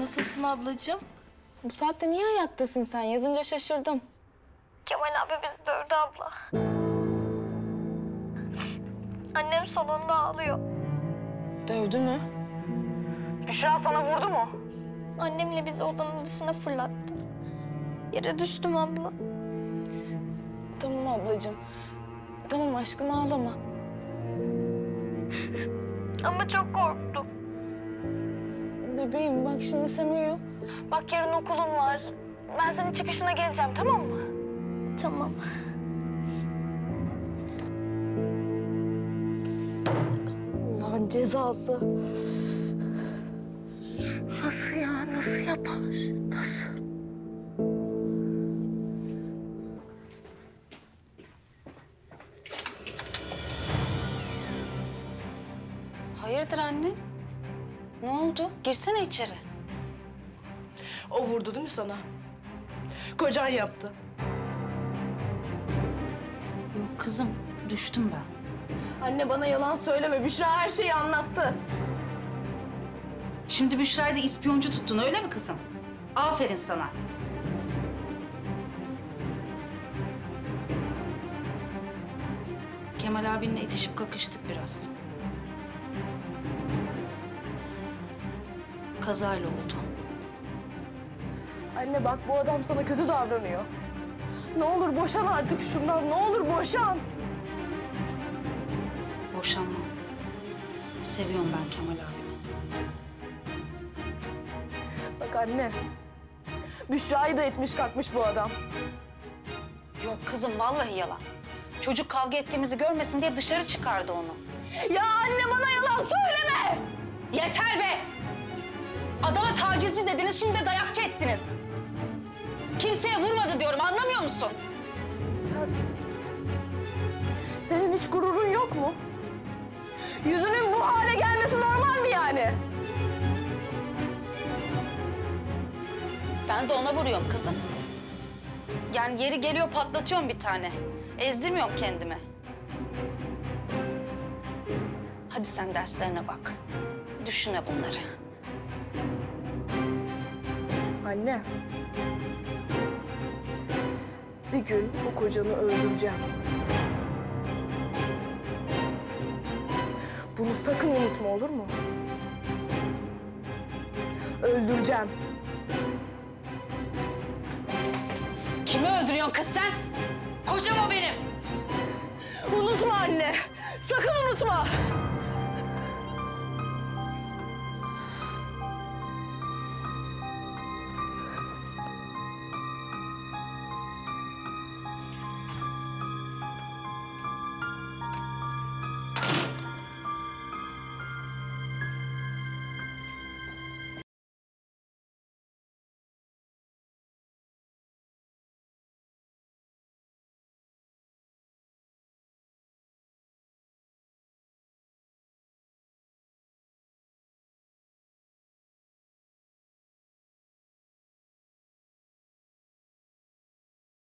Nasılsın ablacığım? Bu saatte niye ayaktasın sen? Yazınca şaşırdım. Kemal abi bizi dövdü abla. Annem salonda ağlıyor. Dövdü mü? Büşra sana vurdu mu? Annemle bizi odanın dışına fırlattı. Yere düştüm abla. Tamam ablacığım. Tamam aşkım, ağlama. Ama çok korktum. Bebeğim bak şimdi sen uyu. Bak yarın okulun var. Ben senin çıkışına geleceğim, tamam mı? Tamam. Allah'ın cezası. Nasıl ya? Nasıl yapar? Nasıl? Hayırdır anne? Ne oldu? Girsene içeri. O vurdu değil mi sana? Kocan yaptı. Yok kızım, düştüm ben. Anne bana yalan söyleme. Büşra her şeyi anlattı. Şimdi Büşra'yı da ispiyoncu tuttun öyle mi kızım? Aferin sana. Kemal abinle itişip kakıştık biraz. Kazayla oldu. Anne bak bu adam sana kötü davranıyor. Ne olur boşan artık şundan. Ne olur boşan. Boşanmam. Seviyorum ben Kemal abimi. Bak anne. Büşra'yı da etmiş kalkmış bu adam. Yok kızım vallahi yalan. Çocuk kavga ettiğimizi görmesin diye dışarı çıkardı onu. Ya anne bana yalan söyleme. Yeter be! Adama tacizci dediniz, şimdi de dayakçı ettiniz. Kimseye vurmadı diyorum, anlamıyor musun? Ya, senin hiç gururun yok mu? Yüzünün bu hale gelmesi normal mi yani? Ben de ona vuruyorum kızım. Yani yeri geliyor patlatıyorum bir tane. Ezdirmiyorum kendimi. Hadi sen derslerine bak. Düşünme bunları. Anne. Bir gün o kocanı öldüreceğim. Bunu sakın unutma, olur mu? Öldüreceğim. Kimi öldürüyorsun kız sen? Kocam o benim. Unutma anne. Sakın unutma.